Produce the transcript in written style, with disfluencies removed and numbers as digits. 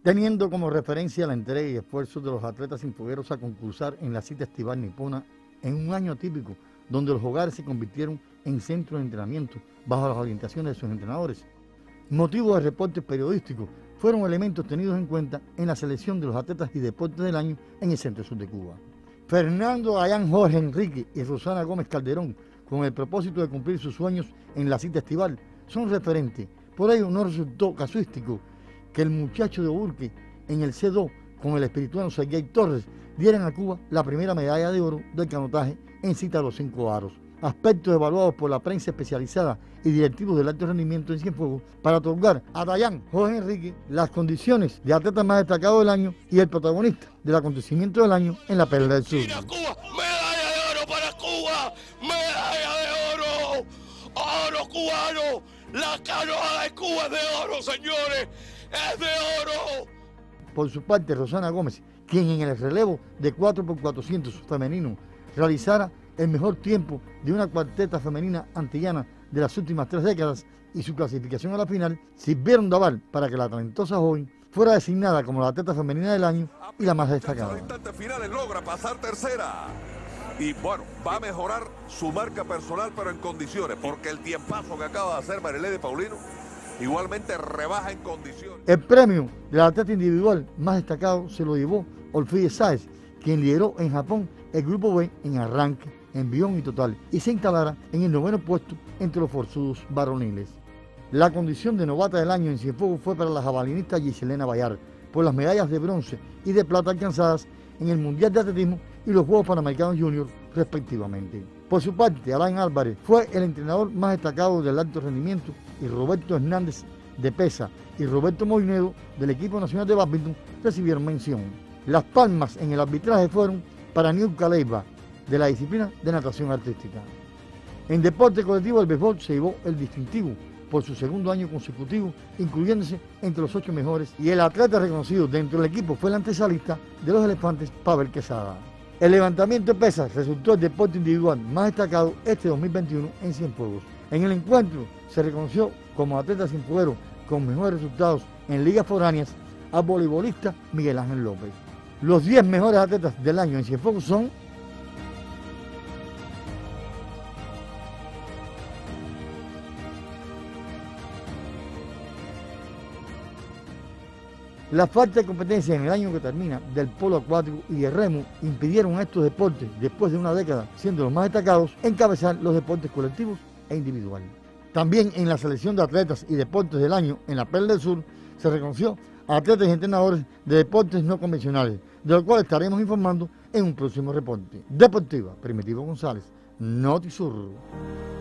Teniendo como referencia la entrega y esfuerzos de los atletas sinfogueros a concursar en la cita estival nipona en un año atípico, donde los hogares se convirtieron en centros de entrenamiento bajo las orientaciones de sus entrenadores. Motivos de reportes periodísticos fueron elementos tenidos en cuenta en la selección de los atletas y deportes del año en el Centro Sur de Cuba. Fernando Dayan Jorge Enrique y Rosana Gómez Calderón, con el propósito de cumplir sus sueños en la cita estival, son referentes. Por ello no resultó casuístico que el muchacho de Oburque en el C2 con el espirituano Sergey Torres dieran a Cuba la primera medalla de oro del canotaje en cita a los 5 aros. Aspectos evaluados por la prensa especializada y directivos del alto rendimiento en Cienfuegos para otorgar a Dayan Jorge Enrique las condiciones de atleta más destacado del año y el protagonista del acontecimiento del año en la Perla del Sur. ¡Mira Cuba! ¡Medalla de oro para Cuba! ¡Medalla de oro! ¡Oro cubano! ¡La canoa de Cuba es de oro, señores! ¡Es de oro! Por su parte, Rosana Gómez, quien en el relevo de 4x400 femenino realizara el mejor tiempo de una cuarteta femenina antillana de las últimas 3 décadas y su clasificación a la final, sirvieron de aval para que la talentosa joven fuera designada como la atleta femenina del año y la más destacada. En los instantes finales logra pasar tercera. Y bueno, va a mejorar su marca personal, pero en condiciones, porque el tiempazo que acaba de hacer Marilady Paulino igualmente rebaja en condiciones. El premio del atleta individual más destacado se lo llevó Olfide Sáez, quien lideró en Japón el grupo B en arranque, envión y total, y se instalara en el 9º puesto entre los forzudos varoniles. La condición de novata del año en Cienfuegos fue para la jabalinista Giselena Bayar, por las medallas de bronce y de plata alcanzadas en el Mundial de Atletismo y los Juegos Panamericanos Junior, respectivamente. Por su parte, Alain Álvarez fue el entrenador más destacado del alto rendimiento y Roberto Hernández de pesa y Roberto Moinedo del equipo nacional de bádminton recibieron mención. Las palmas en el arbitraje fueron para Niurka Leiva, de la disciplina de natación artística. En deporte colectivo, el béisbol se llevó el distintivo por su segundo año consecutivo, incluyéndose entre los 8 mejores, y el atleta reconocido dentro del equipo fue el antesalista de los Elefantes, Pavel Quesada. El levantamiento de pesas resultó el deporte individual más destacado este 2021 en Cienfuegos. En el encuentro se reconoció como atleta cienfueguero con mejores resultados en ligas foráneas al voleibolista Miguel Ángel López. Los 10 mejores atletas del año en Cienfuegos son: la falta de competencia en el año que termina del polo acuático y de remo impidieron a estos deportes, después de una década siendo los más destacados, encabezar los deportes colectivos e individuales. También en la selección de atletas y deportes del año en la Perla del Sur se reconoció a atletas y entrenadores de deportes no convencionales, de lo cual estaremos informando en un próximo reporte. Deportiva, Primitivo González, Notisur.